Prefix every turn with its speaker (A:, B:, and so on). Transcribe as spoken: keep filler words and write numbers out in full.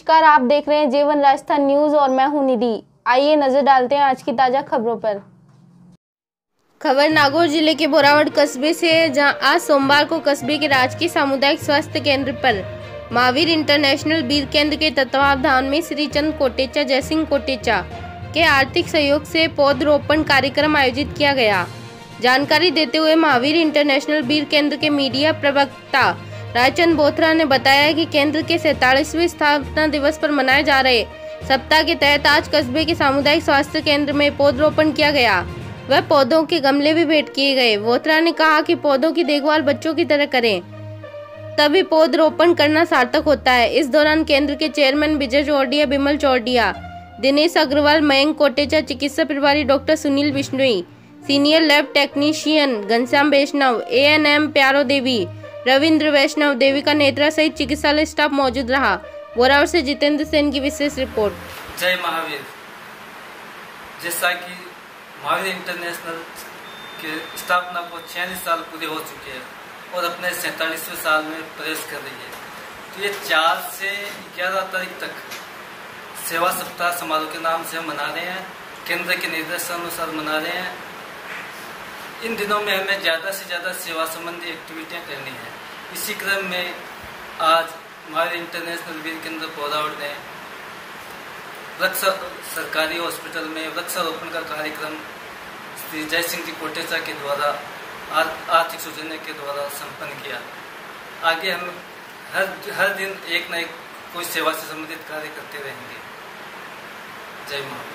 A: नमस्कार, आप देख रहे हैं जेवन राजस्थान न्यूज और मैं हूं निधि। आइए नजर डालते हैं आज की ताजा खबरों पर। खबर नागौर जिले के बोरावड़ कस्बे से है, जहां आज सोमवार को कस्बे के राजकीय सामुदायिक स्वास्थ्य केंद्र पर महावीर इंटरनेशनल वीर केंद्र के तत्वावधान में श्री चंद कोटेचा जयसिंह कोटेचा के आर्थिक सहयोग से पौधरोपण कार्यक्रम आयोजित किया गया। जानकारी देते हुए महावीर इंटरनेशनल वीर केंद्र के मीडिया प्रवक्ता रायचंद बोथरा ने बताया कि केंद्र के सैतालीसवें स्थापना दिवस पर मनाए जा रहे सप्ताह के तहत आज कस्बे के सामुदायिक स्वास्थ्य केंद्र में पौधरोपण किया गया। वह पौधों के गमले भी भेंट किए गए। बोथरा ने कहा कि पौधों की देखभाल बच्चों की तरह करें, तभी पौधरोपण करना सार्थक होता है। इस दौरान केंद्र के चेयरमैन विजय चौरडिया, बिमल चौरडिया, दिनेश अग्रवाल, मयंक कोटेचा, चिकित्सा प्रभारी doctor Sunil Bishnoi, senior lab technician Ghanshyam Vaishnav, A N M Pyaro Devi, Ravindra वैष्णव, देविका नेत्रा सहित चिकित्सालय स्टाफ मौजूद रहा। बोरावड़ से जितेंद्र सेन की विशेष रिपोर्ट।
B: जय महावीर। जैसा कि महावीर इंटरनेशनल के स्थापना को छियालीस साल पूरे हो चुके हैं और अपने सैंतालीसवें साल में प्रवेश कर रही है, तो ये चार से ग्यारह तारीख तक सेवा सप्ताह समारोह के नाम से हम मना रहे हैं। केंद्र के निर्देशानुसार मना रहे हैं। इन दिनों में हमें ज़्यादा से ज़्यादा सेवा संबंधी एक्टिविटियाँ करनी है। इसी क्रम में आज हमारे इंटरनेशनल वीर केंद्र बोरावड़ ने वृक्ष सरकारी हॉस्पिटल में वृक्षारोपण का कार्यक्रम श्री जयसिंह जी कोटेचा के द्वारा आर्थिक सौजन्य के द्वारा संपन्न किया। आगे हम हर हर दिन एक न एक कोई सेवा से संबंधित कार्य करते रहेंगे। जय मां।